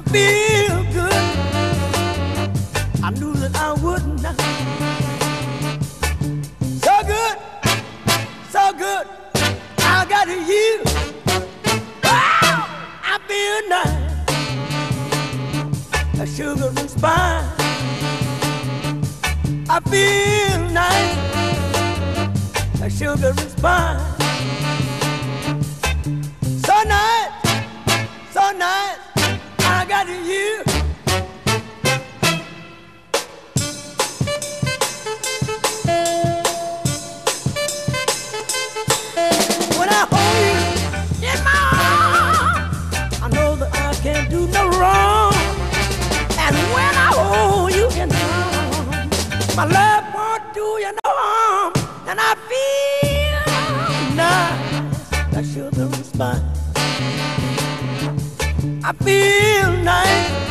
feel good. I knew that I would not. So good, so good. I got you. Wow, I feel nice. A sugar and spice. I feel nice. A sugar and spice. So nice, so nice. I got you. When I hold you in my arms, I know that I can't do no wrong. And when I hold you in my arms, my love won't do you no harm. And I feel nice, like sugar and spice. I feel nice.